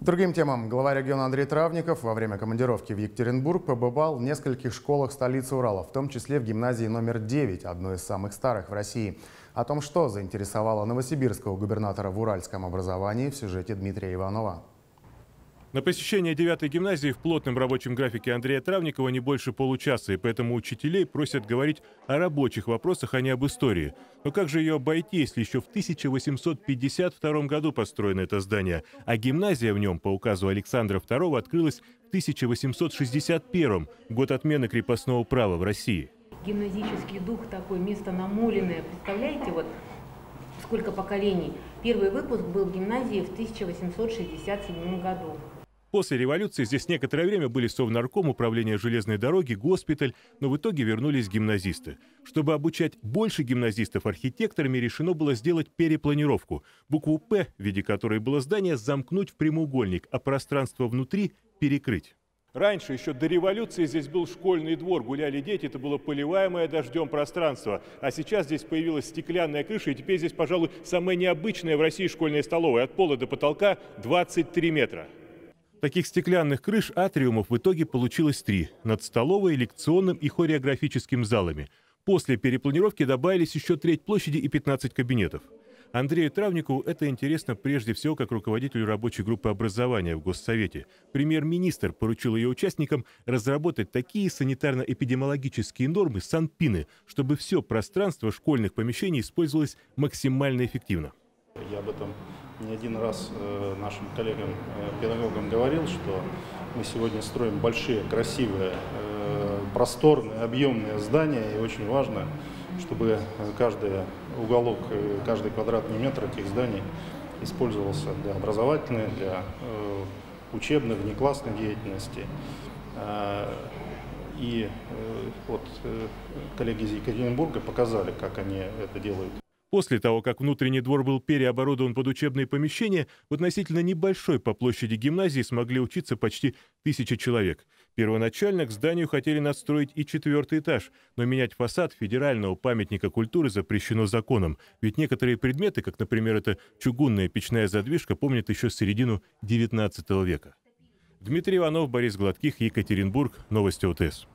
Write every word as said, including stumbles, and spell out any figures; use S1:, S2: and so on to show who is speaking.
S1: К другим темам. Глава региона Андрей Травников во время командировки в Екатеринбург побывал в нескольких школах столицы Урала, в том числе в гимназии номер девять, одной из самых старых в России. О том, что заинтересовало новосибирского губернатора в уральском образовании, в сюжете Дмитрия Иванова.
S2: На посещение девятой гимназии в плотном рабочем графике Андрея Травникова не больше получаса, и поэтому учителей просят говорить о рабочих вопросах, а не об истории. Но как же ее обойти, если еще в тысяча восемьсот пятьдесят втором году построено это здание, а гимназия в нем по указу Александра второго открылась в тысяча восемьсот шестьдесят первом, год отмены крепостного права в России.
S3: Гимназический дух такой, место намоленное. Представляете, вот сколько поколений. Первый выпуск был в гимназии в тысяча восемьсот шестьдесят седьмом году.
S2: После революции здесь некоторое время были Совнарком, управление железной дороги, госпиталь, но в итоге вернулись гимназисты. Чтобы обучать больше гимназистов, архитекторами решено было сделать перепланировку. Букву «П», в виде которой было здание, замкнуть в прямоугольник, а пространство внутри перекрыть. Раньше, еще до революции, здесь был школьный двор, гуляли дети, это было поливаемое дождем пространство. А сейчас здесь появилась стеклянная крыша, и теперь здесь, пожалуй, самая необычная в России школьная столовая. От пола до потолка двадцать три метра. Таких стеклянных крыш атриумов в итоге получилось три – над столовой, лекционным и хореографическим залами. После перепланировки добавились еще треть площади и пятнадцать кабинетов. Андрею Травникову это интересно прежде всего как руководителю рабочей группы образования в Госсовете. Премьер-министр поручил ее участникам разработать такие санитарно-эпидемиологические нормы санпины, чтобы все пространство школьных помещений использовалось максимально эффективно.
S4: Я об этом не один раз э, нашим коллегам-педагогам говорил, что мы сегодня строим большие, красивые, э, просторные, объемные здания, и очень важно, чтобы каждый уголок, каждый квадратный метр этих зданий использовался для образовательной, для э, учебной, внеклассной деятельности. Э, и э, вот э, коллеги из Екатеринбурга показали, как они это делают.
S2: После того, как внутренний двор был переоборудован под учебные помещения, в относительно небольшой по площади гимназии смогли учиться почти тысяча человек. Первоначально к зданию хотели надстроить и четвертый этаж, но менять фасад федерального памятника культуры запрещено законом, ведь некоторые предметы, как, например, эта чугунная печная задвижка, помнят еще с середины девятнадцатого века. Дмитрий Иванов, Борис Гладких, Екатеринбург, Новости ОТС.